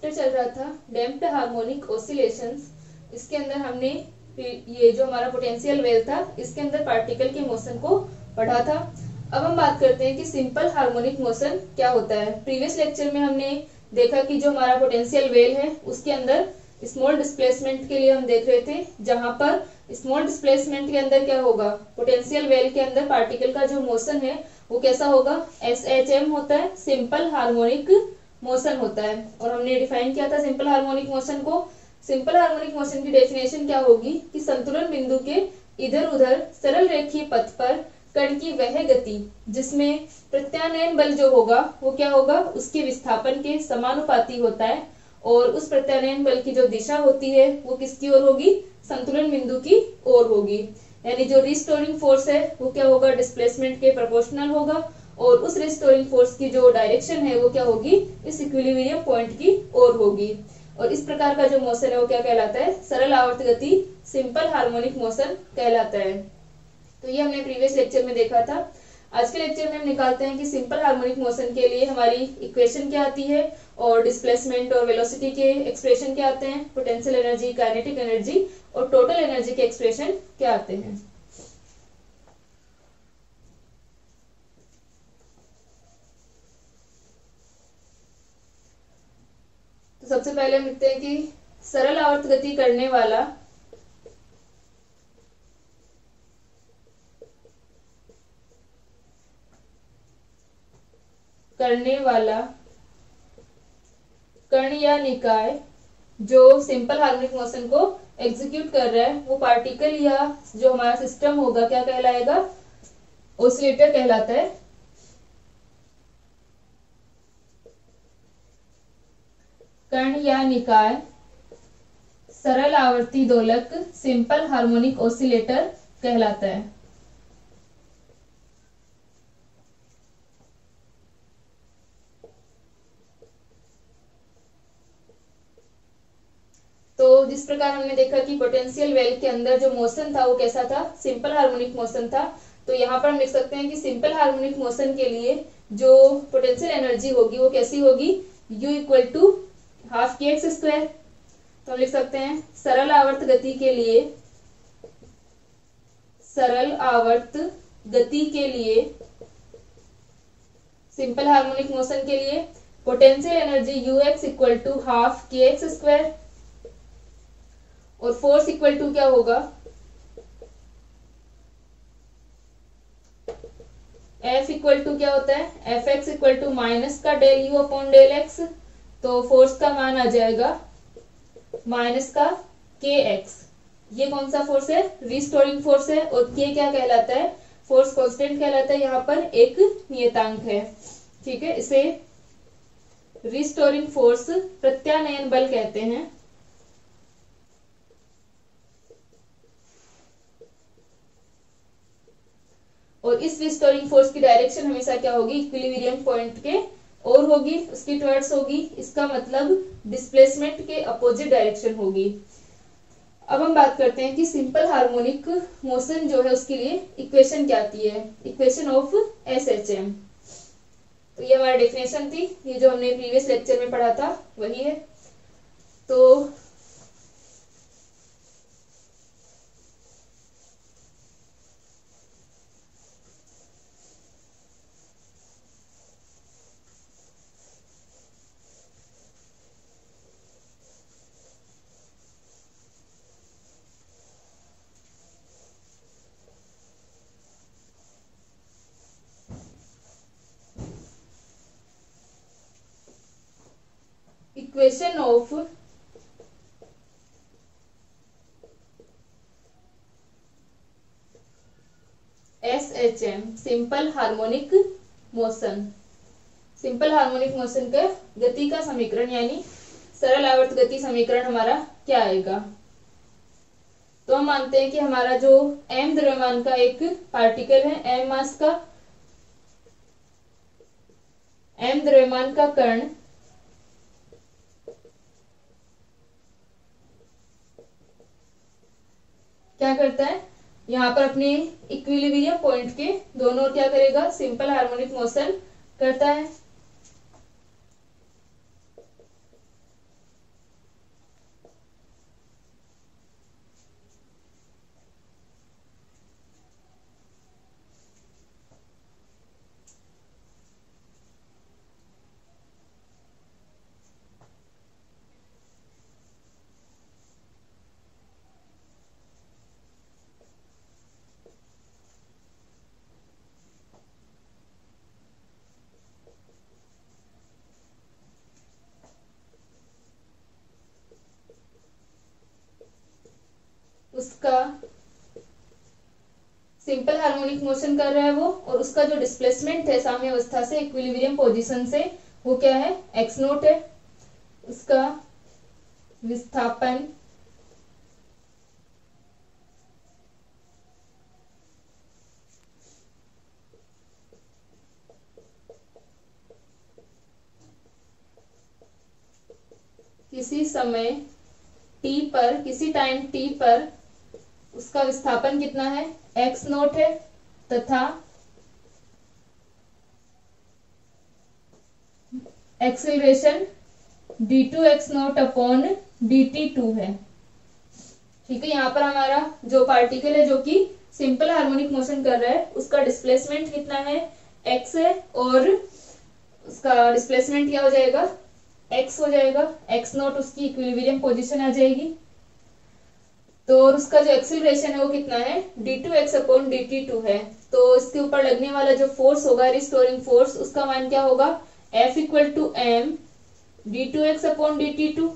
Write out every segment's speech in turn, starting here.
Chapter चल रहा था डैम्प्ड हार्मोनिक ऑसिलेशंस। इसके अंदर हमने ये जो हमारा पोटेंशियल वेव था इसके अंदर पार्टिकल के मोशन को पढ़ा था। अब हम बात करते हैं कि सिंपल हार्मोनिक मोशन क्या होता है। प्रीवियस लेक्चर में हमने देखा कि जो हमारा पोटेंशियल वेव है उसके अंदर स्मॉल डिस्प्लेसमेंट के लिए हम देख रहे थे, जहां पर स्मॉल डिस्प्लेसमेंट के अंदर क्या होगा, पोटेंशियल वेव के अंदर पार्टिकल का जो मोशन है वो कैसा होगा, SHM होता है, सिंपल हार्मोनिक मोशन होता है। और हमने डिफाइन किया था सिंपल हार्मोनिक मोशन को। सिंपल हार्मोनिक मोशन की डेफिनेशन क्या होगी कि संतुलन बिंदु के इधर उधर सरल रेखीय पथ पर कण की वह गति जिसमें प्रत्यानयन बल जो होगा वो क्या होगा, उसके विस्थापन के समानुपाती होता है। और उस प्रत्यानयन बल की जो दिशा होती है वो किसकी ओर होगी, संतुलन बिंदु की ओर होगी। यानी जो रिस्टोरिंग फोर्स है वो क्या होगा, डिस्प्लेसमेंट के प्रोपोर्शनल होगा। और उस रिस्टोरिंग फोर्स की जो डायरेक्शन है वो क्या होगी, इस इक्विलिब्रियम पॉइंट की ओर होगी। और इस प्रकार का जो मोशन है वो क्या कहलाता है, सरल आवर्त गति, सिंपल हार्मोनिक मोशन कहलाता है। तो ये हमने प्रीवियस लेक्चर में देखा था। आज के लेक्चर में हम निकालते हैं कि सिंपल हार्मोनिक मोशन के लिए हमारी इक्वेशन क्या आती है और डिस्प्लेसमेंट और वेलोसिटी के एक्सप्रेशन क्या आते हैं, पोटेंशियल एनर्जी, काइनेटिक एनर्जी और टोटल एनर्जी के एक्सप्रेशन क्या आते हैं। तो सबसे पहले हम लिखते हैं कि सरल आवर्त गति करने वाला कण या निकाय जो सिंपल हार्मोनिक मोशन को एग्जीक्यूट कर रहा है वो पार्टिकल या जो हमारा सिस्टम होगा क्या कहलाएगा, ऑसिलेटर कहलाता है। कण या निकाय सरल आवर्ती दोलक सिंपल हार्मोनिक ऑसिलेटर कहलाता है। तो जिस प्रकार हमने देखा कि पोटेंशियल वेल के अंदर जो मोशन था वो कैसा था, सिंपल हार्मोनिक मोशन था। तो यहाँ पर हम लिख सकते हैं कि सिंपल हार्मोनिक मोशन के लिए जो पोटेंशियल एनर्जी होगी वो कैसी होगी, U = ½ kx²। तो हम लिख सकते हैं सरल आवर्त गति के लिए सिंपल हार्मोनिक मोशन के लिए पोटेंशियल एनर्जी Ux = ½ kx²। और फोर्स इक्वल टू क्या होगा, F इक्वल टू क्या होता है, Fx इक्वल टू माइनस का del U upon del x। तो फोर्स का मान आ जाएगा माइनस का kx। ये कौन सा फोर्स है, रिस्टोरिंग फोर्स है। और k क्या कहलाता है, फोर्स कांस्टेंट कहलाता है, यहाँ पर एक नियतांक है। ठीक है, इसे रिस्टोरिंग फोर्स, प्रत्यानयन बल कहते हैं। और इस रिस्टोरिंग फोर्स की डायरेक्शन हमेशा क्या होगी, इक्विलिब्रियम पॉइंट के ओर होगी, उसकी टुवर्ड्स होगी। इसका मतलब डिस्प्लेसमेंट के अपोजिट डायरेक्शन होगी। अब हम बात करते हैं कि सिंपल हार्मोनिक मोशन जो है उसके लिए इक्वेशन क्या आती है, इक्वेशन ऑफ SHM। तो ये हमारी डेफिनेशन थी, ये जो हमने प्रीवियस लेक्चर में पढ़ा था वही है। तो equation of SHM, simple harmonic motion. Simple harmonic motion का गति का समीकरण यानी सरल आवर्त गति समीकरण हमारा क्या आएगा। तो हम मानते हैं कि हमारा जो m द्रव्यमान का एक पार्टिकल है, m मास का m द्रव्यमान का कण क्या करता है, यहाँ पर अपने इक्विलिब्रियम पॉइंट के दोनों ओर क्या करेगा, सिंपल हार्मोनिक मोशन करता है। सिंपल हार्मोनिक मोशन कर रहा है वो, और उसका जो डिस्प्लेसमेंट है साम्यावस्था से इक्विलिब्रियम पोजीशन से वो क्या है, एक्स नोट है। उसका विस्थापन किसी समय t पर, किसी टाइम t पर उसका विस्थापन कितना है, x नोट है, तथा acceleration d2x naught upon dt2 है। ठीक है, यहाँ पर हमारा जो पार्टिकल है जो कि सिंपल हार्मोनिक मोशन कर रहा है उसका डिस्प्लेसमेंट कितना है, x है, और उसका डिस्प्लेसमेंट क्या हो जाएगा, x हो जाएगा, x नोट उसकी इक्विलिब्रियम पोजीशन आ जाएगी। तो और उसका जो एक्सीलरेशन है वो कितना है, d2x अपॉन dt2 है। तो इसके ऊपर लगने वाला जो फोर्स होगा, रिस्टोरिंग फोर्स, उसका मान क्या होगा, F equal to m d2x upon dt2।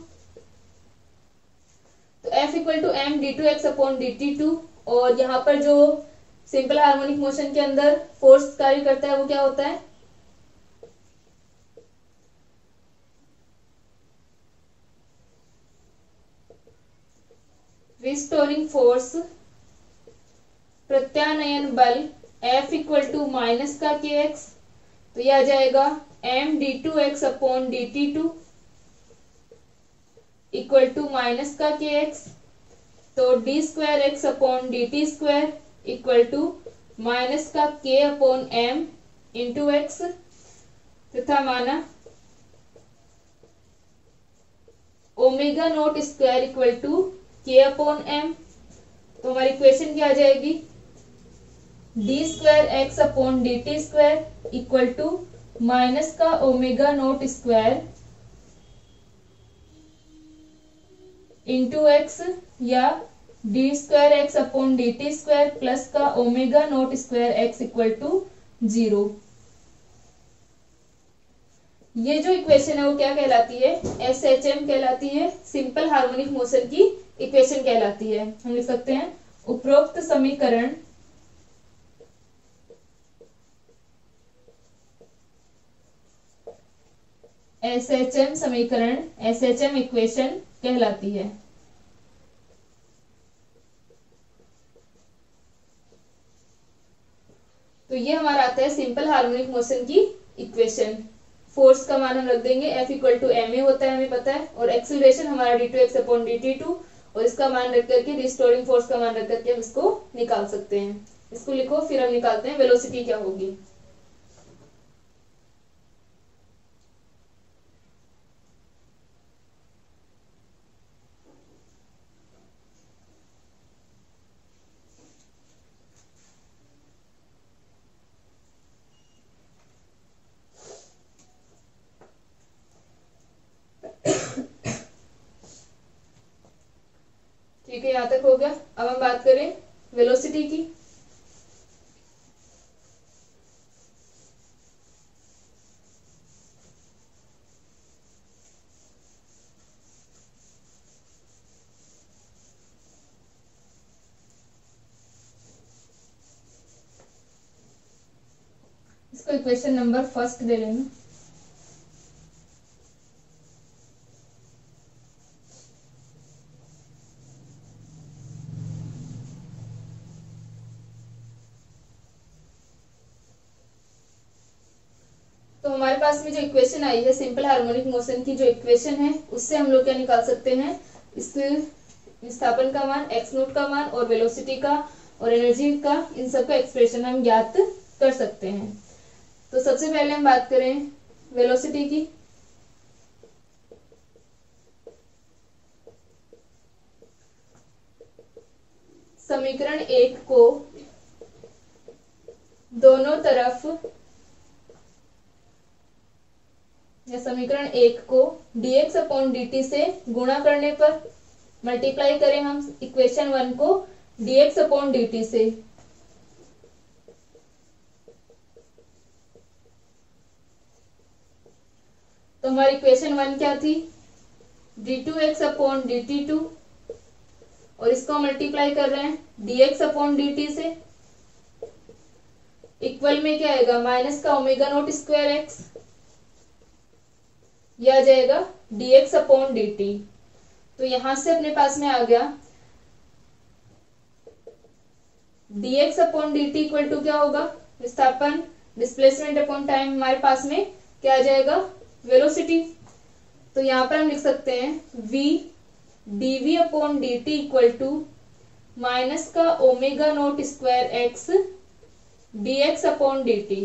तो F equal to m d2x upon dt2, और यहाँ पर जो सिंपल हार्मोनिक मोशन के अंदर फोर्स कार्य करता है वो क्या होता है, रिस्टोरिंग फोर्स, प्रत्यानयन बल F इक्वल टू माइनस का kx। तो यह आ जाएगा m d2x upon dt2 equal to minus का kx। तो d square x upon dt square equal to minus का k upon m into x, तथा माना omega note square equal to k upon m। तो हमारी इक्वेशन क्या आ जाएगी, d square x upon dt square equal to minus का omega note square into x, या d square x upon dt square plus का omega note square x equal to 0। ये जो इक्वेशन है वो क्या कहलाती है, SHM कहलाती है, सिंपल हार्मोनिक मोशन की इक्वेशन कहलाती है। हम लिख सकते हैं उपरोक्त समीकरण SHM समीकरण, SHM इक्वेशन कहलाती है। तो ये हमारा आता है सिंपल हार्मोनिक मोशन की इक्वेशन। फोर्स का मान हम रख देंगे F इक्वल टू ma होता है, हमें पता है, और एक्सीलरेशन हमारा d2x अपॉन dt2, और इसका मान रख करके, रिस्टोरिंग फोर्स का मान रख करके हम इसको निकाल सकते हैं। इसको लिखो, फिर हम निकालते हैं वेलोसिटी क्या होगी। ठीक है, यहां तक हो गया। अब हम बात करें वेलोसिटी की। इसको इक्वेशन नंबर फर्स्ट दे लेंगे। तो हमारे पास में जो इक्वेशन आई है सिंपल हार्मोनिक मोशन की, जो इक्वेशन है उससे हम लोग क्या निकाल सकते हैं, इस विस्थापन का मान, एक्स नोट का मान, और वेलोसिटी का और एनर्जी का, इन सब का एक्सप्रेशन हम ज्ञात कर सकते हैं। तो सबसे पहले हम बात करें वेलोसिटी की। समीकरण 1 को दोनों तरफ, या समीकरण 1 को dx अपॉन dt से गुणा करने पर मल्टीप्लाई करें हम इक्वेशन 1 को dx अपॉन dt से। तो हमारी इक्वेशन 1 क्या थी, d2x अपॉन dt2, और इसको मल्टीप्लाई कर रहे हैं dx अपॉन dt से। इक्वल में क्या आएगा, माइनस का ओमेगा नॉट स्क्वायर एक्स, यह आ जाएगा dx अपॉन dt। तो यहां से अपने पास में आ गया dx upon dt equal to क्या होगा, विस्थापन डिस्प्लेसमेंट अपॉन टाइम, हमारे पास में क्या आ जाएगा, वेलोसिटी। तो यहाँ पर हम लिख सकते हैं v dv upon dt equal to minus का omega nought square x dx upon dt।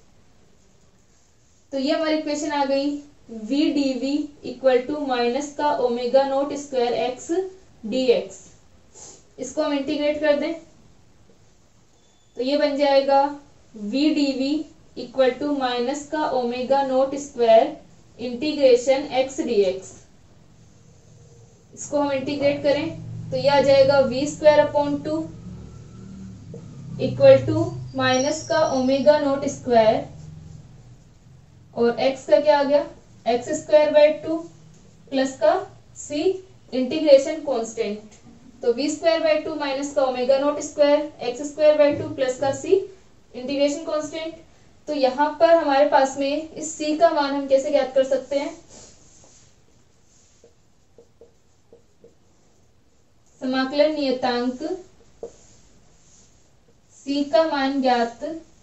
तो ये हमारी इक्वेशन आ गई v dv equal to minus का omega nought square x dx। इसको हम इंटीग्रेट कर दें तो ये बन जाएगा v dv equal to minus का omega nought square integration x dx। इसको हम इंटीग्रेट करें तो ये आ जाएगा v square upon 2 equal to minus का ओमेगा नॉट स्क्वायर, और x का क्या आ गया, एक्स स्क्वायर बाय 2 प्लस का c इंटीग्रेशन कांस्टेंट। तो v स्क्वायर बाय 2 माइनस का omega nought square x square by 2 plus का c इंटीग्रेशन कांस्टेंट। तो यहाँ पर हमारे पास में इस c का मान हम कैसे ज्ञात कर सकते हैं, समाकलन नियतांक c का मान ज्ञात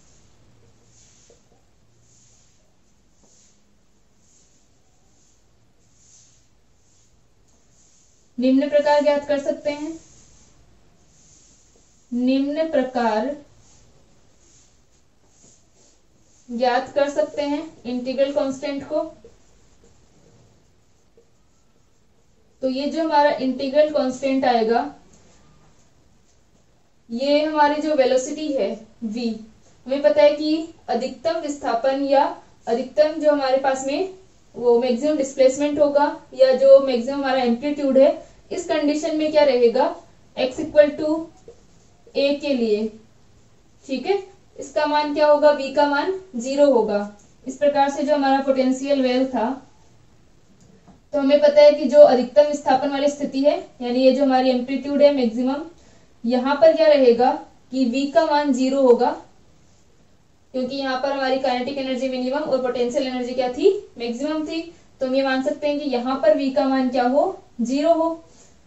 निम्न प्रकार ज्ञात कर सकते हैं, निम्न प्रकार ज्ञात कर सकते हैं इंटीग्रल कांस्टेंट को। तो ये जो हमारा इंटीग्रल कांस्टेंट आएगा, ये हमारी जो वेलोसिटी है v, हमें पता है कि अधिकतम विस्थापन या अधिकतम जो हमारे पास में वो मैक्सिमम डिस्प्लेसमेंट होगा या जो मैक्सिमम हमारा एम्पलीट्यूड है, इस कंडीशन में क्या रहेगा, x इक्वल टू a के लिए, ठीक है, इसका मान क्या होगा, v का मान 0 होगा। इस प्रकार से जो हमारा पोटेंशियल वेल था, तो हमें पता है कि जो अधिकतम विस्थापन वाली स्थिति है, यानी ये जो हमारी एम्पलीट्यूड है मैक्सिमम, यहाँ पर क्या रहेगा कि v का मान 0 होगा, क्योंकि यहाँ पर हमारी काइनेटिक एनर्जी मिनिमम और पोटेंशियल एनर्जी क्या थी, मैक्सिमम थी। तो हम ये मान सकते हैं कि यहाँ पर v का मान क्या हो, 0 हो।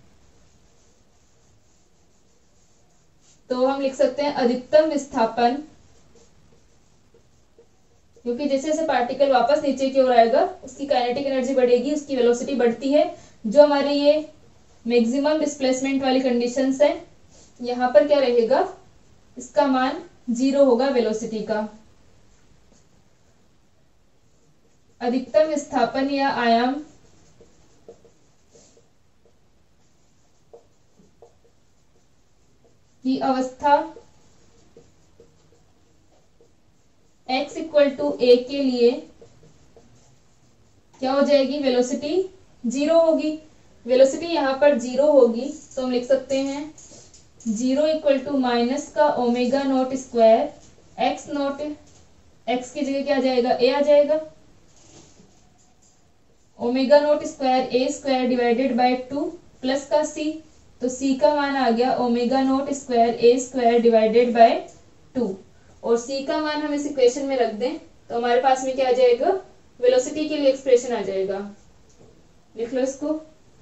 तो हम लिख सकते हैं अधिकतम विस्थापन, क्योंकि जैसे जैसे पार्टिकल वापस नीचे की ओर आएगा उसकी काइनेटिक एनर्जी बढ़ेगी, उसकी वेलोसिटी बढ़ती है। जो हमारी ये मैक्सिमम डिस्प्लेसमेंट वाली कंडीशंस है, यहाँ पर क्या रहेगा, इसका मान 0 होगा वेलोसिटी का। अधिकतम विस्थापन या आयाम की अवस्था x इक्वल टू a के लिए क्या हो जाएगी, वेलोसिटी 0 होगी। वेलोसिटी यहाँ पर 0 होगी तो हम लिख सकते हैं 0 इक्वल टू माइनस का omega nought square x nought, x की जगह क्या आ जाएगा, a आ जाएगा, omega nought square a square divided by 2 plus का c। तो c का मान आ गया omega nought square a square divided by 2, और c का मान हम इस इक्वेशन में रख दें तो हमारे पास में क्या आ जाएगा, वेलोसिटी के लिए एक्सप्रेशन आ जाएगा। लिख लो इसको।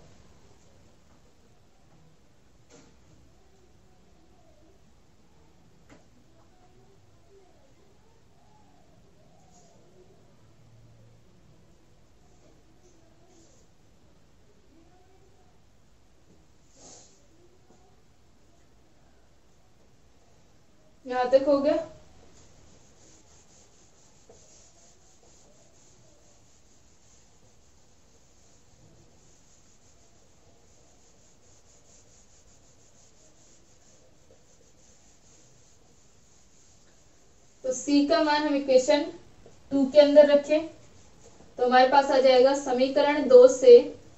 यहां तक हो गया। तो c का मान हम इक्वेशन 2 के अंदर रखें तो हमारे पास आ जाएगा समीकरण 2 से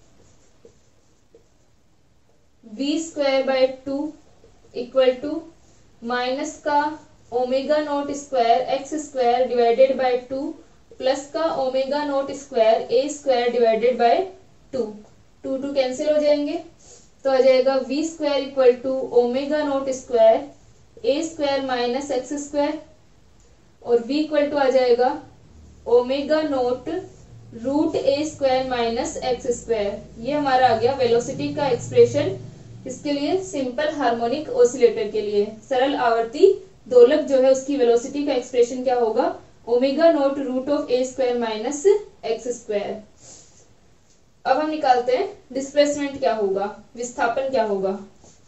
v square by 2 equal to minus का omega nought square x square divided by 2 plus का omega nought square a square divided by 2। 2 cancel हो जाएंगे तो आ जाएगा v square equal to omega nought square a square minus x square. और v equal to आ जाएगा omega nought root a square minus x square. ये हमारा आ गया वेलोसिटी का एक्सप्रेशन इसके लिए, सिंपल हार्मोनिक ऑसिलेटर के लिए। सरल आवर्ती दोलक जो है उसकी वेलोसिटी का एक्सप्रेशन क्या होगा, omega nought root of a square minus x square. अब हम निकालते हैं डिस्प्लेसमेंट क्या होगा, विस्थापन क्या होगा।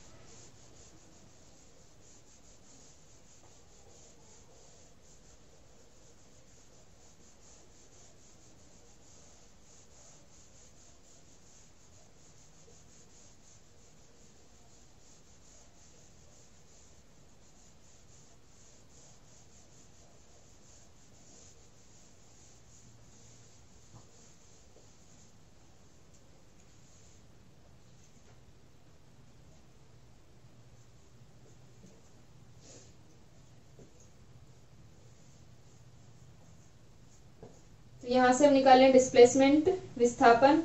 यहां से हम निकालें डिस्प्लेसमेंट, विस्थापन।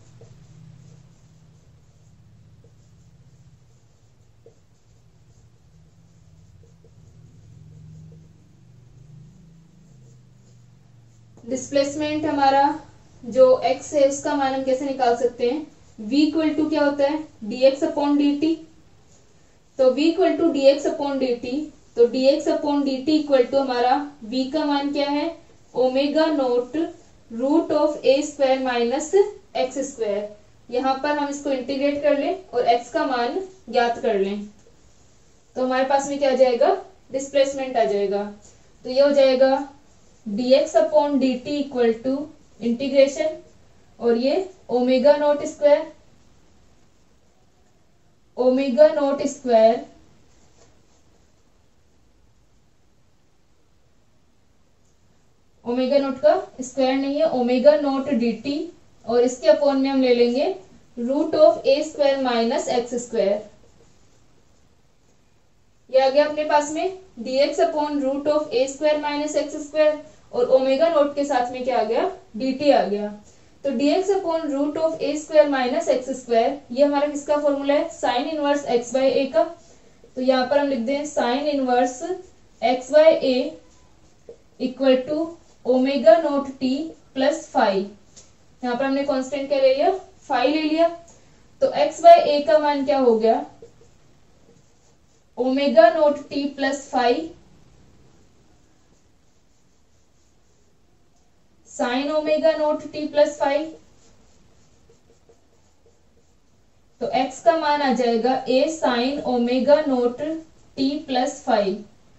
डिस्प्लेसमेंट हमारा जो x है उसका मान हम कैसे निकाल सकते हैं, v इक्वल टू क्या होता है dx अपॉन dt। तो v equal to dx upon dt, तो dx upon dt equal to हमारा v का मान क्या है, omega nought root of a square minus x square. यहाँ पर हम इसको इंटीग्रेट कर लें और x का मान ज्ञात कर लें, तो हमारे पास में क्या आ जाएगा, डिस्प्लेसमेंट आ जाएगा। तो ये हो जाएगा dx upon dt equal to integration, और ये omega note square, omega note square omega nought का स्क्वायर नहीं है, ओमेगा नोट dt, और इसके अपॉन में हम ले लेंगे root of a square minus x square. ये आ गया अपने पास में dx upon root of a square minus x square, और ओमेगा नोट के साथ में क्या आ गया, dt आ गया। तो dx upon root of a square minus x square, ये हमारा किसका फॉर्मूला है, sine inverse x by a का। तो यहाँ पर हम लिख दें sine inverse x by a equal to omega nought t plus phi. यहाँ पर हमने कांस्टेंट क्या ले लिया, फाई ले लिया। तो x बाय a का मान क्या हो गया, omega nought t plus phi sine omega nought t plus phi. तो x का मान आ जाएगा a sine omega nought t plus phi.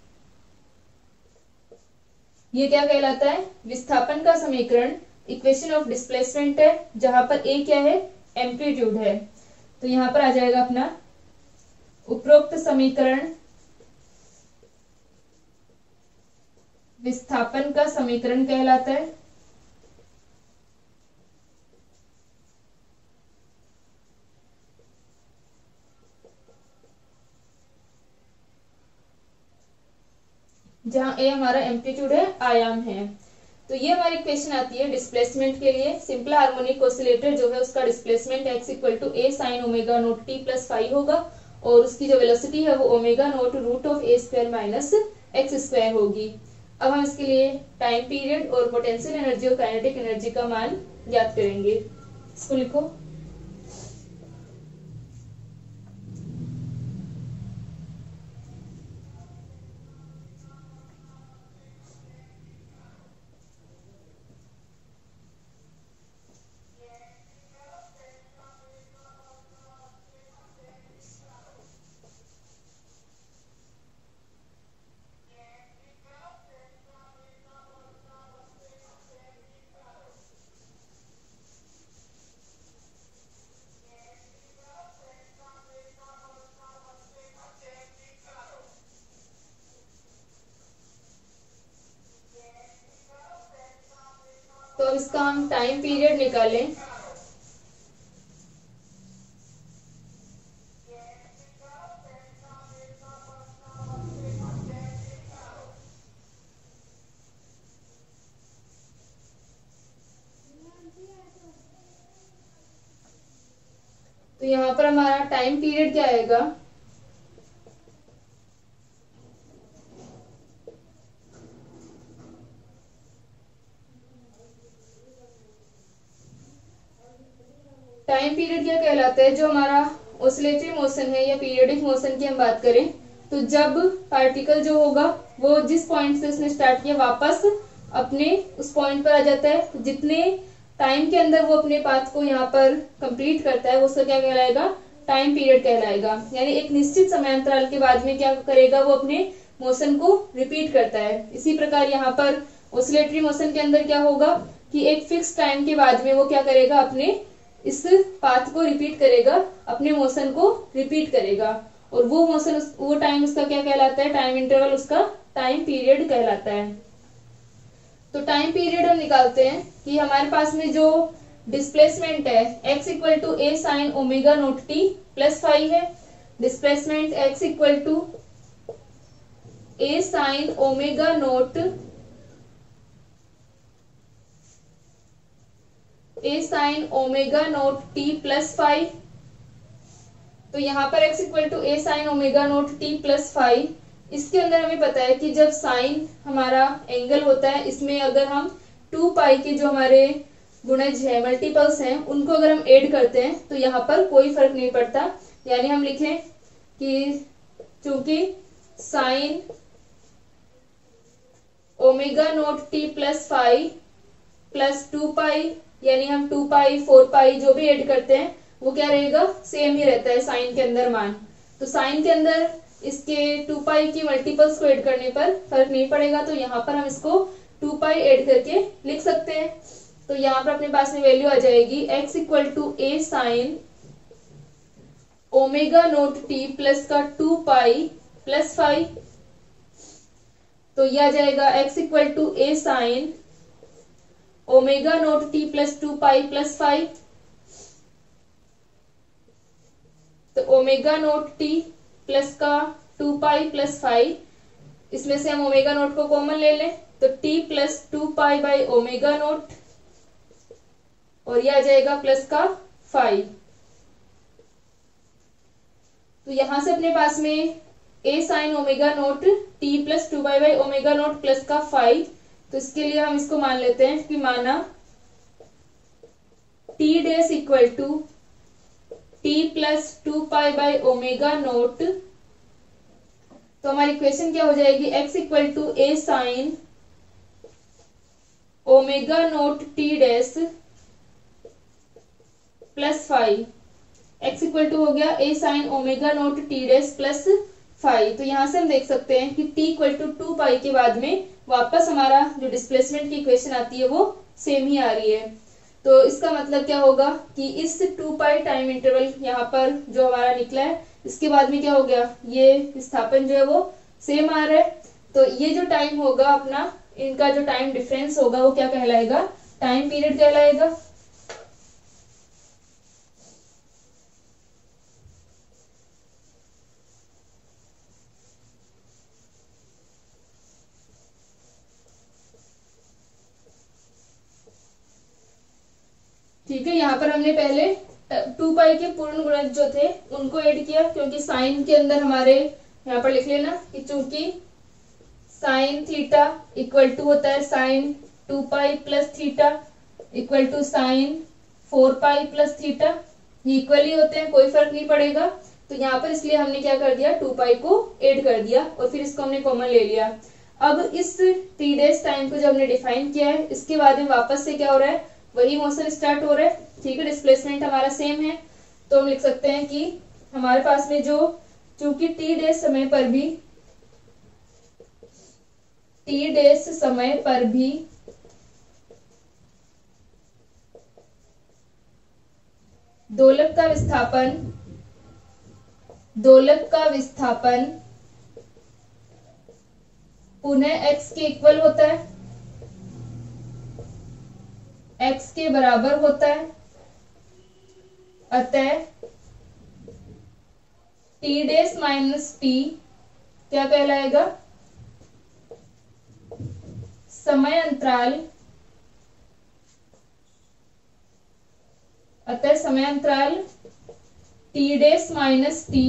ये क्या कहलाता है, विस्थापन का समीकरण, इक्वेशन ऑफ डिस्प्लेसमेंट है, जहां पर a क्या है, एम्पलीट्यूड है। तो यहां पर आ जाएगा अपना उपरोक्त समीकरण विस्थापन का समीकरण कहलाता है। जहां ए हमारा एम्पलीट्यूड है, आयाम है। तो ये हमारी इक्वेशन आती है डिस्प्लेसमेंट के लिए। सिंपल हार्मोनिक ऑसिलेटर जो है उसका displacement x equal to a sine omega nought t plus phi होगा, और उसकी जो वेलोसिटी है वो omega nought root of a square minus x square होगी। अब हम इसके लिए टाइम पीरियड और पोटेंशियल एनर्जी और काइनेटिक एनर्जी का मान ज्ञात करेंगे। इसको लिखो। तो अब इसका हम टाइम पीरियड निकालें। तो यहाँ पर हमारा टाइम पीरियड क्या आएगा, टाइम पीरियड क्या कहलाता है, जो हमारा ऑसिलेटरी मोशन है या पीरियोडिक मोशन की हम बात करें तो जब पार्टिकल जो होगा वो जिस पॉइंट से उसने स्टार्ट किया वापस अपने उस पॉइंट पर आ जाता है, तो जितने टाइम के अंदर वो अपने पाथ को यहाँ पर कंप्लीट करता है वो उसका क्या कहलाएगा, टाइम पीरियड कहलाएगा। यानी एक निश्चित समय अंतराल के बाद में क्या करेगा, वो अपने मोशन को रिपीट करता है। इसी प्रकार यहाँ पर ऑसिलेटरी मोशन के अंदर क्या होगा कि एक फिक्स टाइम के बाद में वो क्या करेगा, अपने इस पाथ को रिपीट करेगा, अपने मोशन को रिपीट करेगा, और वो मोशन वो टाइम उसका क्या कहलाता है, टाइम इंटरवल उसका टाइम पीरियड कहलाता है। तो टाइम पीरियड हम निकालते हैं कि हमारे पास में जो डिस्प्लेसमेंट है x equal to a sine omega nought t plus five है। Displacement x equal to a sine omega nought t plus five. तो यहाँ पर x equal to a sine omega nought t plus five, इसके अंदर हमें पता है कि जब साइन हमारा एंगल होता है, इसमें अगर हम 2 पाई के जो हमारे गुणज है मल्टीपल्स हैं उनको अगर हम ऐड करते हैं तो यहाँ पर कोई फर्क नहीं पड़ता। यानी हम लिखें कि चूंकि sine omega nought t plus five plus 2 pi, यानी हम 2 पाई 4 पाई जो भी ऐड करते हैं वो क्या रहेगा, सेम ही रहता है साइन के अंदर मान। तो साइन के अंदर इसके 2 पाई की मल्टीपल्स को ऐड करने पर फर्क नहीं पड़ेगा, तो यहाँ पर हम इसको 2 पाई ऐड करके लिख सकते हैं। तो यहाँ पर अपने पास में वैल्यू आ जाएगी x equal to a sine omega nought t plus का 2 पाई प्लस 5। तो यह आ जाएगा x equal to a sine omega nought t plus 2 pi plus 5। तो ओमेगा नोट टी प्लस का 2 पाई प्लस 5, इसमें से हम ओमेगा नोट को कॉमन ले लें तो t plus 2 pi by omega nought, और यह आ जाएगा प्लस का 5। तो यहां से अपने पास में a sine omega nought t plus 2 pi by omega nought plus का 5, तो इसके लिए हम इसको मान लेते हैं कि माना t dash equal to t plus 2 pi by omega nought. तो हमारी इक्वेशन क्या हो जाएगी, x equal to a sine omega nought t dash plus 5। x equal to हो गया a sine omega nought t dash plus 5। तो यहां से हम देख सकते हैं कि t इक्वल टू 2 पाई के बाद में वापस हमारा जो डिस्प्लेसमेंट की इक्वेशन आती है वो सेम ही आ रही है। तो इसका मतलब क्या होगा कि इस 2 पाई टाइम इंटरवल यहाँ पर जो हमारा निकला है, इसके बाद में क्या हो गया, ये विस्थापन जो है वो सेम आ रहा है। तो ये जो टाइम होगा अपना, इनका जो टाइम डिफरेंस होगा वो क्या कहलाएगा, टाइम पीरियड कहलाएगा। ठीक है, यहाँ पर हमने पहले 2 पाई के पूर्ण गुणज जो थे उनको ऐड किया, क्योंकि साइन के अंदर हमारे यहाँ पर लिख लेना कि चूंकि साइन थीटा इक्वल टू होता है sine 2 pi plus theta equal to sine 4 pi plus theta, ये इक्वली होते हैं, कोई फर्क नहीं पड़ेगा। तो यहाँ पर इसलिए हमने क्या कर दिया, 2 पाई को ऐड कर दिया और फिर इसको हमने कॉमन ले लिया। अब इस t डेज टाइम को जब हमने डिफाइन किया है, इसके बाद में वापस से क्या हो रहा है, वही मोशन स्टार्ट हो रहा है। ठीक है, डिस्प्लेसमेंट हमारा सेम है, तो हम लिख सकते हैं कि हमारे पास में जो चूंकि t डेज समय पर भी दोलक का विस्थापन पुनः x के इक्वल होता है, x के बराबर होता है, अतः t डेश माइनस t क्या कहलाएगा, समय अंतराल, अतः समय अंतराल t डेश माइनस t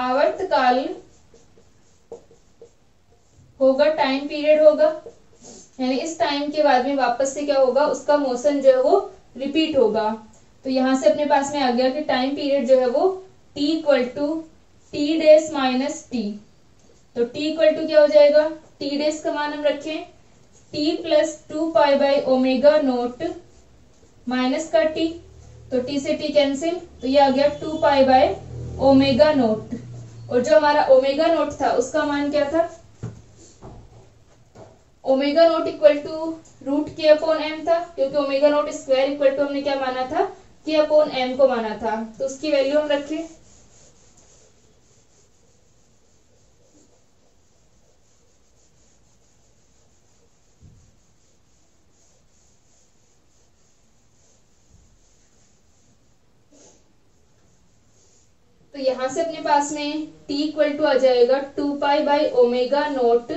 आवर्तकाल होगा, टाइम पीरियड होगा। यानी इस टाइम के बाद में वापस से क्या होगा, उसका मोशन जो है वो रिपीट होगा। तो यहां से अपने पास में आ गया कि टाइम पीरियड जो है वो t equal to t dash minus t. तो t इक्वल टू क्या हो जाएगा, t डेज का मान हम रखें t प्लस 2π/ओमेगा नोट माइनस का t, तो t से t कैंसिल, तो ये आ गया 2π/ओमेगा नोट। और जो हमारा ओमेगा नोट था उसका मान क्या था, omega nought equal to root k upon m था, क्योंकि omega note square equal to हमने क्या माना था, के अपॉन एम को माना था। तो उसकी वैल्यू हम रखें, तो यहां से अपने पास में t इक्वल टू आ जाएगा 2π/ओमेगा नोट,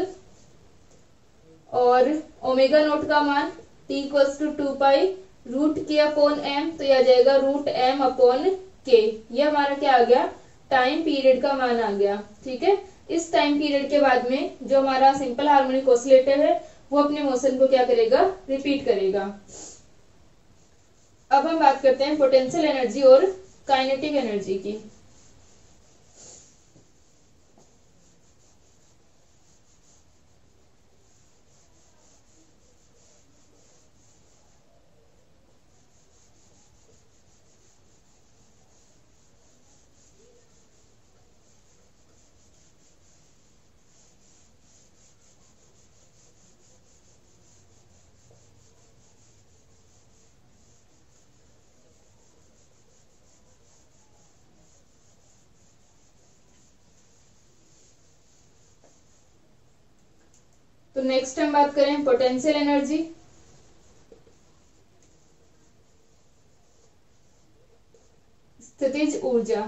और ओमेगा नोट का मान t इक्वल्स टू 2π√k/m, तो यह आ जाएगा √m/k। ये हमारा क्या आ गया, टाइम पीरियड का मान आ गया। ठीक है, इस टाइम पीरियड के बाद में जो हमारा सिंपल हार्मोनिक ऑसिलेटर है वो अपने मोशन को क्या करेगा, रिपीट करेगा। अब हम बात करते हैं पोटेंशियल एनर्जी और काइनेटिक एनर्जी की। तो नेक्स्ट हम बात करें पोटेंशियल एनर्जी। स्थितिज ऊर्जा।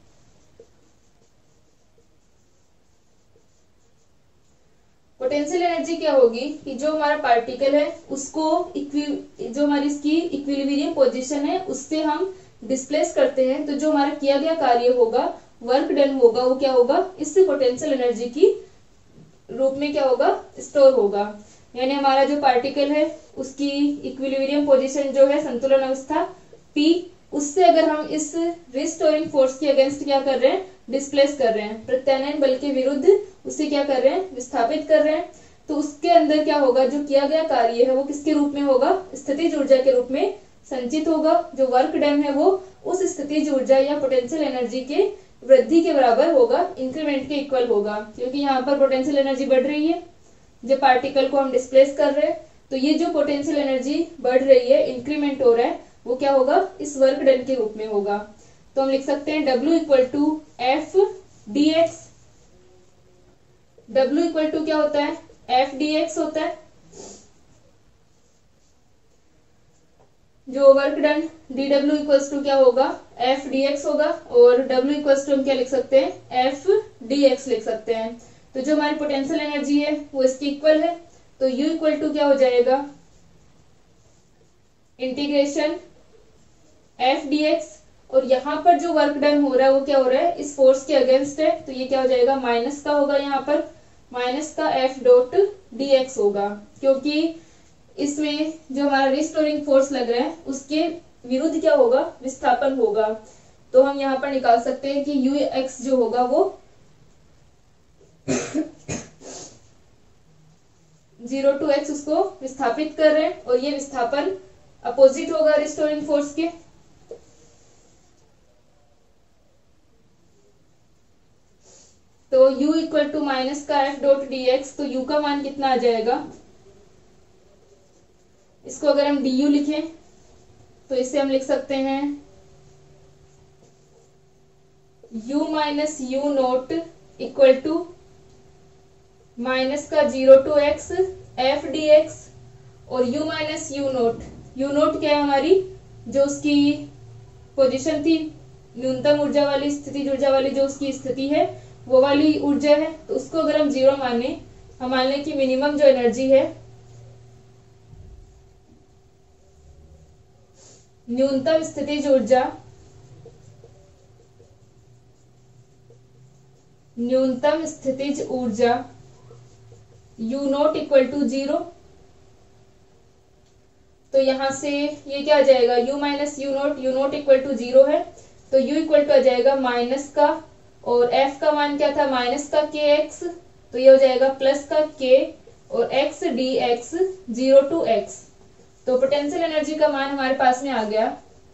पोटेंशियल एनर्जी क्या होगी कि जो हमारा पार्टिकल है उसको जो हमारी इसकी इक्विलिब्रियम पोजीशन है उससे हम डिस्प्लेस करते हैं, तो जो हमारा किया गया कार्य होगा, वर्क डन होगा, वो क्या होगा, इससे पोटेंशियल एनर्जी की रूप में क्या होगा, स्टोर होगा। यानी हमारा जो पार्टिकल है उसकी इक्विलिब्रियम पोजीशन जो है, संतुलन अवस्था P, उससे अगर हम इस रिस्टोरिंग फोर्स के अगेंस्ट क्या कर रहे हैं, डिस्प्लेस कर रहे हैं, प्रत्यानयन बल के विरुद्ध उसे क्या कर रहे हैं, विस्थापित कर रहे हैं, तो उसके अंदर क्या होगा, जो किया गया कार्य है वो किसके रूप में होगा, स्थितिज ऊर्जा के रूप में संचित होगा। जो वर्क डन है वो उस स्थितिज ऊर्जा या पोटेंशियल एनर्जी के वृद्धि के बराबर होगा, इंक्रीमेंट के इक्वल होगा, क्योंकि यहाँ पर पोटेंशियल एनर्जी बढ़ रही है जब पार्टिकल को हम डिस्प्लेस कर रहे हैं। तो ये जो पोटेंशियल एनर्जी बढ़ रही है, इंक्रीमेंट हो रहा है, वो क्या होगा, इस वर्क डन के रूप में होगा। तो हम लिख सकते हैं W equal to F d x. W equal to क्या होता है, एफ डी एक्स होता है। जो work done dW equals to क्या होगा, एफ डी एक्स होगा, और W इक्वल्स टू हम क्या लिख सकते हैं, एफ डी एक्स लिख सकते हैं। तो जो हमारी पोटेंशियल एनर्जी है वो इसकी इक्वल है, तो U इक्वल टू क्या हो जाएगा, इंटीग्रेशन एफ डी एक्स, और यहाँ पर जो वर्क डन हो रहा है वो क्या हो रहा है, इस फोर्स के अगेंस्ट है, तो ये क्या हो जाएगा, माइनस का होगा, यहाँ पर माइनस का एफ डॉट डी एक्स होगा, क्योंकि इसमें जो हमारा रिस्टोरिंग फोर्स लग रहा है उसके विरुद्ध क्या होगा, विस्थापन होगा। तो हम यहाँ पर निकाल सकते हैं कि यू एक्स जो होगा वो 0 to x उसको विस्थापित कर रहे हैं, और ये विस्थापन अपोजिट होगा रिस्टोरिंग फोर्स के। तो u इक्वल टू माइनस का एफ डॉट डी एक्स, तो u का मान कितना आ जाएगा, इसको अगर हम du लिखें तो इससे हम लिख सकते हैं u minus u nought equal to minus का 0 to x F d x, और u माइनस यू नोट क्या है, हमारी जो उसकी पोजीशन थी, न्यूनतम ऊर्जा वाली, स्थितिज ऊर्जा वाली जो उसकी स्थिति है वो वाली ऊर्जा है, तो उसको अगर हम 0 माने, हम मान लें कि मिनिमम जो एनर्जी है, न्यूनतम स्थितिज ऊर्जा, न्यूनतम स्थितिज ऊर्जा u नोट इक्वल टू 0, तो यहाँ से ये क्या आ जाएगा, u minus u nought equal to 0 है, तो u इक्वल टू आ जाएगा माइनस का, और f का मान क्या था, माइनस का kx, तो ये हो जाएगा प्लस का k और x dx 0 टू x। तो पोटेंशियल एनर्जी का मान हमारे पास में आ गया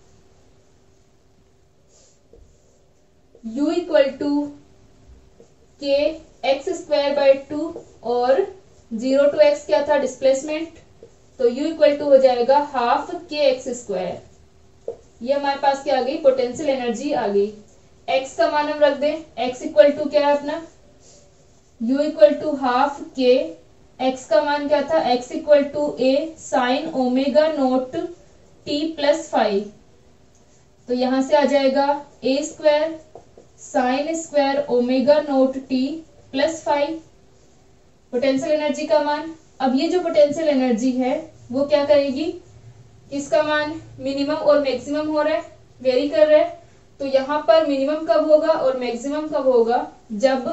u equal to k x square by 2 और 0 टू x क्या था, डिस्प्लेसमेंट, तो u इक्वल टू हो जाएगा हाफ के एक्स स्क्वायर। ये हमारे पास क्या आ गई, पोटेंशियल एनर्जी आ गई। x का मान हम रख दें, x इक्वल टू क्या है अपना, u equal to half k, x का मान क्या था, x equal to a sine omega nought t plus 5, तो यहां से आ जाएगा a square sine square omega nought t plus 5 potential energy का मान। अब ये जो पोटेंशियल एनर्जी है वो क्या करेगी, इसका मान मिनिमम और मैक्सिमम हो रहा है, वेरी कर रहा है, तो यहाँ पर मिनिमम कब होगा और मैक्सिमम कब होगा, जब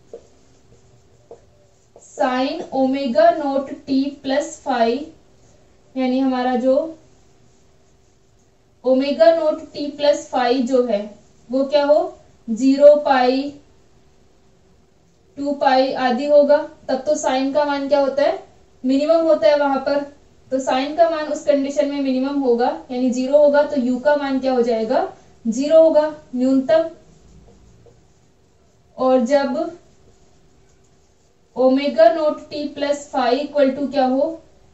sine omega nought t plus 5, यानी हमारा जो ओमेगा नोट टी प्लस 5 जो है वो क्या हो, 0 पाई 2 पाई आदि होगा, तब तो साइन का मान क्या होता है, मिनिमम होता है वहां पर, तो साइन का मान उस कंडीशन में मिनिमम होगा यानी 0 होगा, तो u का मान क्या हो जाएगा, 0 होगा न्यूनतम। और जब omega nought t plus 5 equal to क्या हो,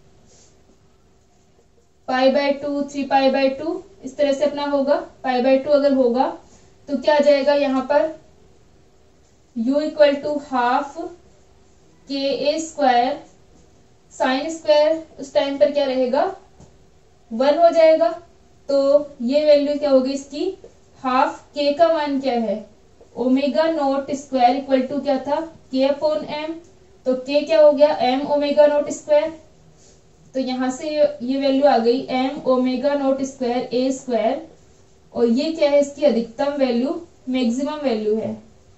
पाई बाय 2 3 पाई बाय 2 इस तरह से अपना होगा, पाई बाय 2 अगर होगा तो क्या आ जाएगा यहाँ पर u equal to half k a square sine square, उस टाइम पर क्या रहेगा 1 हो जाएगा, तो ये वैल्यू क्या होगी इसकी, हाफ के का मान क्या है, omega note square equal to क्या था, के अपॉन एम, तो के क्या हो गया, एम ओमेगा नोट स्क्वायर, तो यहां से ये वैल्यू आ गई m omega note square a square, और ये क्या है, इसकी अधिकतम वैल्यू मैक्सिमम वैल्यू है।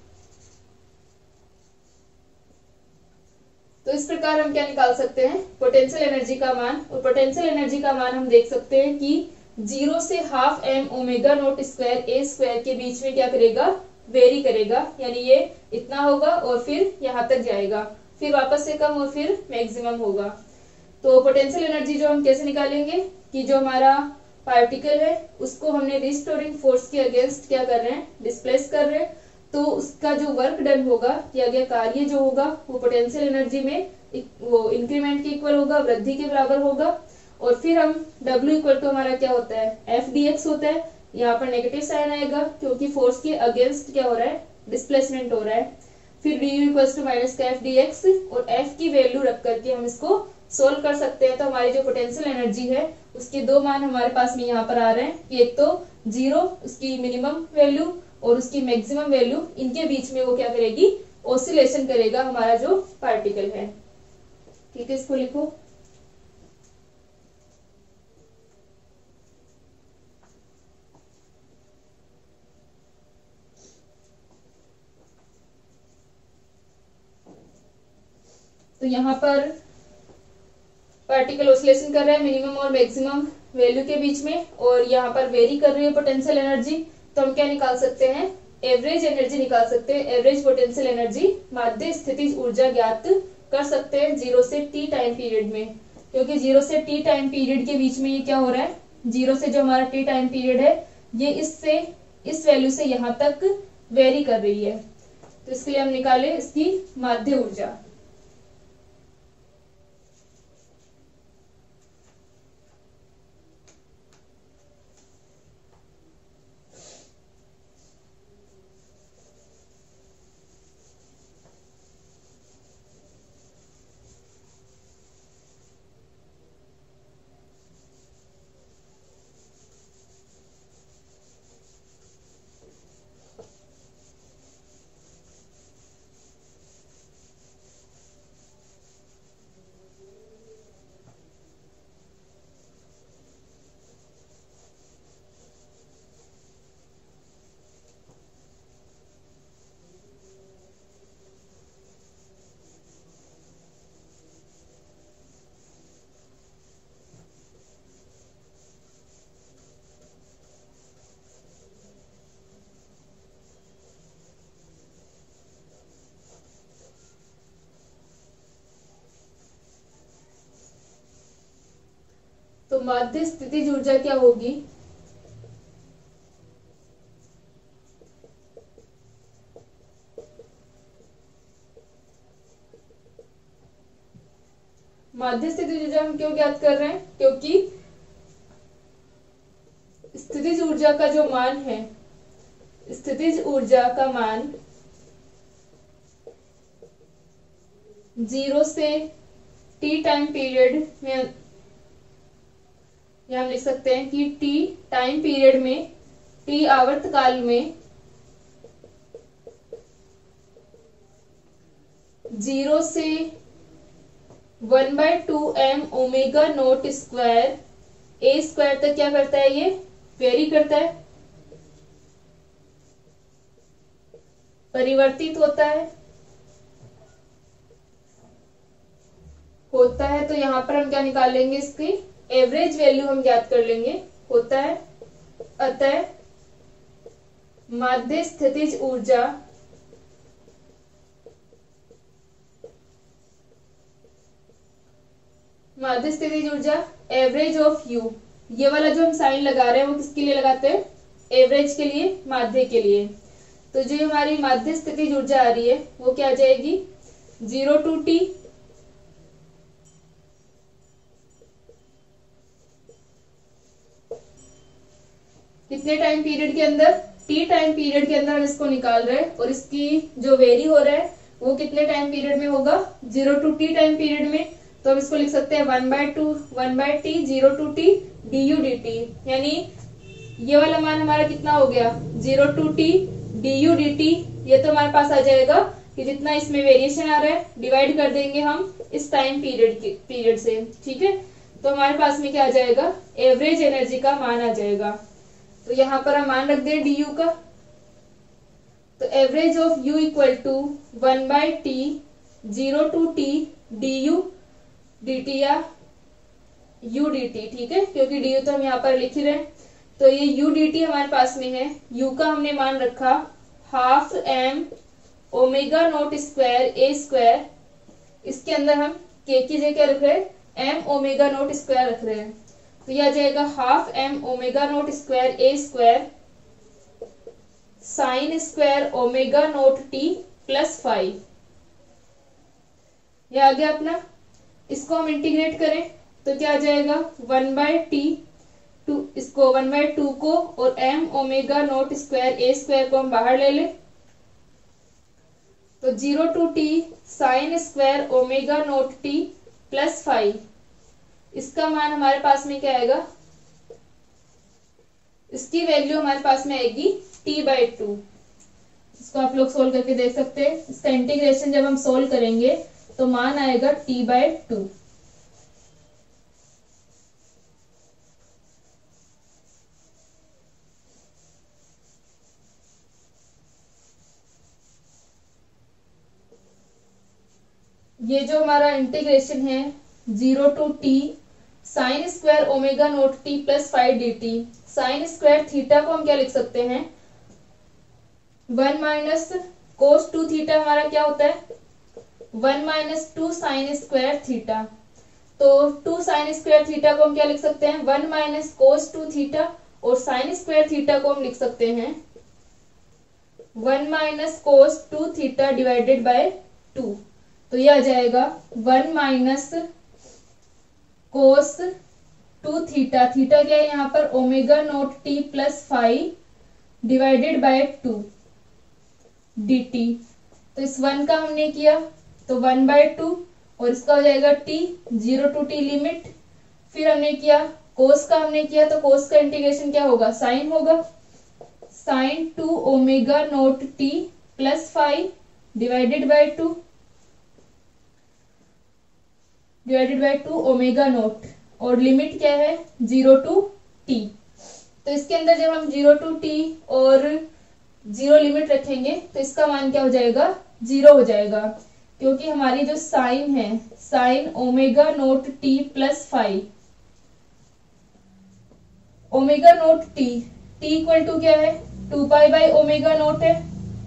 तो इस प्रकार हम क्या निकाल सकते हैं, पोटेंशियल एनर्जी का मान, और पोटेंशियल एनर्जी का मान हम देख सकते हैं कि 0 से half m omega note square a square के बीच में क्या करेगा, वेरी करेगा, यानी ये इतना होगा और फिर यहाँ तक जाएगा, फिर वापस से कम और फिर मैक्सिमम होगा। तो पोटेंशियल एनर्जी जो हम कैसे निकालेंगे कि जो हमारा पार्टिकल है उसको हमने रिस्टोरिंग फोर्स के अगेंस्ट क्या कर रहे हैं, डिस्प्लेस कर रहे हैं, तो उसका जो वर्क डन होगा, किया गया कार्य जो होगा वो पोटेंशियल एनर्जी में वो इंक्रीमेंट के इक्वल होगा, वृद्धि के बराबर होगा। और फिर हम W इक्वल टू हमारा क्या होता है, एफ डी एक्स होता है, यहाँ पर नेगेटिव साइन आएगा क्योंकि फोर्स के अगेंस्ट क्या हो रहा है, डिस्प्लेसमेंट हो रहा है। फिर d u equal to minus का एफ डी एक्स, और एफ की वैल्यू रख करके हम इसको सोल्व कर सकते हैं। तो हमारी जो पोटेंशियल एनर्जी है उसके दो मान हमारे पास में यहाँ पर आ रहे हैं, एक तो 0 उसकी मिनिमम वैल्यू और उसकी मैक्सिमम वैल्यू, इनके बीच में वो क्या करेगी, ऑसिलेशन करेगा हमारा जो पार्टिकल है। ठीक है, इसको लिखो। तो यहाँ पर पार्टिकल ऑसिलेशन कर रहा है मिनिमम और मैक्सिमम वैल्यू के बीच में, और यहाँ पर वेरी कर रही है पोटेंशियल एनर्जी, तो हम क्या निकाल सकते हैं, एवरेज एनर्जी निकाल सकते हैं, एवरेज पोटेंशियल एनर्जी, माध्य स्थितिज ऊर्जा ज्ञात कर सकते हैं 0 से t टाइम पीरियड में, क्योंकि 0 से t टाइम पीरियड के बीच में ये क्या हो रहा है, 0 से जो हमारा t टाइम पीरियड है ये इससे इस वैल्यू से यहाँ तक वेरी कर रही है, तो इसके लिए हम निकाले इसकी माध्य ऊर्जा। माध्य स्थितिज ऊर्जा क्या होगी? माध्य स्थितिज ऊर्जा हम क्यों ज्ञात कर रहे हैं? क्योंकि स्थितिज ऊर्जा का जो मान है, स्थितिज ऊर्जा का मान 0 से t टाइम पीरियड में, या हम लिख सकते हैं कि t टाइम पीरियड में, t आवर्त काल में 0 से 1/2 m omega nought square a square तक क्या करता है? ये वेरी करता है, परिवर्तित होता है। तो यहाँ पर हम क्या निकालेंगे? इसकी एवरेज वैल्यू हम ज्ञात कर लेंगे। होता है, अतः माध्य स्थितिज ऊर्जा एवरेज ऑफ यू, ये वाला जो हम साइन लगा रहे हैं वो किसके लिए लगाते हैं? एवरेज के लिए, माध्य के लिए। तो जो हमारी माध्य स्थितिज ऊर्जा आ रही है वो क्या आ जाएगी? 0 to t कितने टाइम पीरियड के अंदर? t टाइम पीरियड के अंदर हम इसको निकाल रहे हैं, और इसकी जो वेरी हो रहा है वो कितने टाइम पीरियड में होगा? 0 to t टाइम पीरियड में। तो हम इसको लिख सकते हैं 1/t 0 to t du dt, यानी ये वाला मान हमारा कितना हो गया? 0 to t du dt। ये तो हमारे पास आ जाएगा कि जितना इसमें वेरिएशन आ रहा है डिवाइड कर देंगे हम इस टाइम पीरियड से, ठीक है। तो हमारे पास में क्या आ जाएगा? एवरेज एनर्जी का मान आ जाएगा। तो यहाँ पर हम मान रख दें du का। तो average of u equal to 1/t 0 to t du dt या u dt, ठीक है, क्योंकि du तो हम यहाँ पर लिख ही रहे हैं। तो ये u dt हमारे पास में है। u का हमने मान रखा 12 m omega nought square a square. इसके अंदर हम k की जगह क्या रख रहे हैं? m ओमेगा नॉट स्क्वायर रख रहे हैं। तो यह आ जाएगा 12 m omega nought square a square sine square omega nought t plus 5। यह आ गया अपना। इसको हम इंटीग्रेट करें तो क्या आ जाएगा? 1/t, इसको 1/2 को और m omega nought square a square को हम बाहर ले लें। तो 0 to t sine square omega nought t plus 5, इसका मान हमारे पास में क्या आएगा? इसकी वैल्यू हमारे पास में आएगी t/2। इसको आप लोग सोल्व करके देख सकते हैं। इसका इंटीग्रेशन जब हम सोल्व करेंगे तो मान आएगा t/2। ये जो हमारा इंटीग्रेशन है 0 to t sine square omega nought t plus 5 dt। Sine square theta को हम क्या लिख सकते हैं? 1 माइनस कोस 2 थीटा हमारा क्या होता है? 1 माइनस 2 साइन स्क्वायर थीटा। तो 2 साइन स्क्वायर थीटा को हम क्या लिख सकते हैं? 1 माइनस कोस 2 थीटा, और साइन स्क्वायर थीटा को हम लिख सकते हैं 1 minus cos 2 theta divided by 2। तो यह आ जाएगा 1 माइनस कोस 2 थीटा, थीटा क्या है यहाँ पर? Omega nought t plus 5 divided by 2 dt। तो इस 1 का हमने किया तो 1/2, और इसका हो जाएगा t 0 to t लिमिट। फिर हमने किया कोस का, हमने किया तो कोस का इंटीग्रेशन क्या होगा? साइन होगा, sine 2 omega nought t plus 5 divided by 2 omega nought, और लिमिट क्या है? 0 to t। तो इसके अंदर जब हम 0 to t और 0 लिमिट रखेंगे तो इसका मान क्या हो जाएगा? 0 हो जाएगा, क्योंकि हमारी जो साइन है sine omega nought t plus 5, omega nought t equal to क्या है? 2 पाई बाई ओमेगा नॉट है।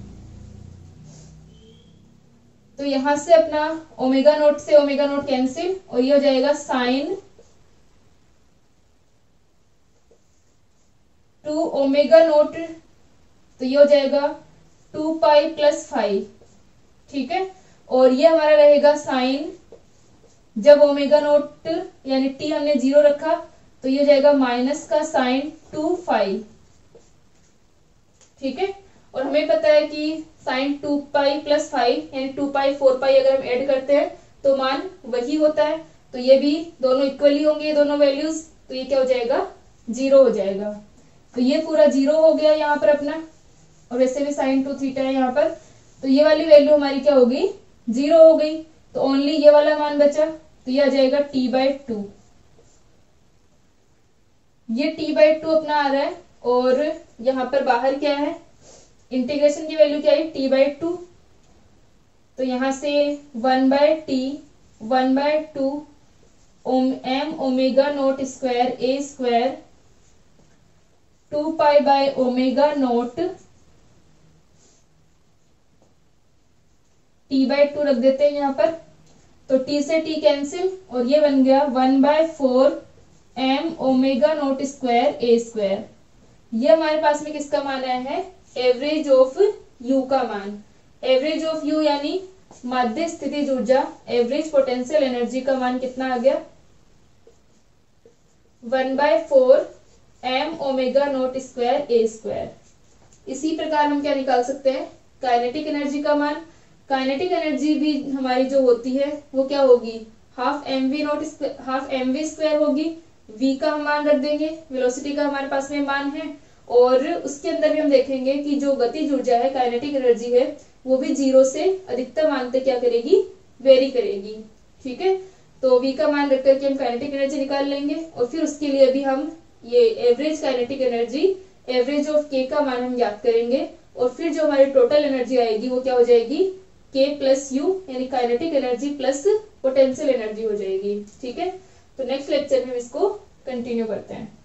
तो यहां से अपना ओमेगा नॉट से ओमेगा नॉट कैंसिल, और ये हो जाएगा साइन टू ओमेगा नोट, तो ये हो जाएगा 2 पाई प्लस 5, ठीक है। और ये हमारा रहेगा साइन, जब ओमेगा नोट यानी टी हमने 0 रखा तो ये हो जाएगा माइनस का साइन 2 पाई, ठीक है। और हमें पता है कि साइन 2 पाई प्लस 5 यानी 2 पाई 4 पाई अगर हम ऐड करते हैं तो मान वही होता है, तो ये भी दोनों इक्वली होंगे, दोनों वैल्यूज, तो ये क्या हो जाएगा 0 हो जाएगा। तो ये पूरा 0 हो गया यहाँ पर अपना, और वैसे भी साइन 2 थीटा है यहाँ पर, तो ये वाली वैल्यू हमारी क्या होगी 0 हो गई। तो ओनली ये वाला मान बचा, तो ये आ जाएगा t/2, ये t/2 अपना आ रहा है। और यहाँ पर बाहर क्या है, इंटीग्रेशन की वैल्यू क्या है t/2, तो यहां से 1/2 m omega note square a square 2 pi by omega naught t/2 रख देते हैं यहाँ पर, तो t से t कैंसिल और ये बन गया 1/4 m omega note square a square. ये हमारे पास में किसका मान आया है, एवरेज ऑफ u का मान। एवरेज ऑफ u यानी माध्य स्थितिज ऊर्जा, एवरेज पोटेंशियल एनर्जी का मान कितना आ गया 1/4 m omega note square a square. इसी प्रकार हम क्या निकाल सकते हैं, काइनेटिक एनर्जी का मान। काइनेटिक एनर्जी भी हमारी जो होती है वो क्या होगी, हाफ एम वी स्क्वायर होगी। v का हम मान रख देंगे, वेलोसिटी का हमारे पास में मान है, और उसके अंदर भी हम देखेंगे कि जो गतिज ऊर्जा है, काइनेटिक एनर्जी है, वो भी 0 से अधिकतम मान तक क्या करेगी, वेरी करेगी, ठीक है। तो v का मान रख करके हम काइनेटिक एनर्जी निकाल लेंगे, और फिर उसके लिए भी हम ये average kinetic energy, average of k का मान हम ज्ञात करेंगे, और फिर जो हमारी टोटल एनर्जी आएगी वो क्या हो जाएगी k प्लस यू, यानी kinetic energy plus potential energy हो जाएगी, ठीक है। तो नेक्स्ट लेक्चर में हम इसको कंटिन्यू करते हैं।